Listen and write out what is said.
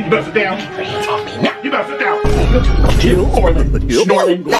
You better sit down. Keep your hands off me now. You better sit down. Orlin. Snorling.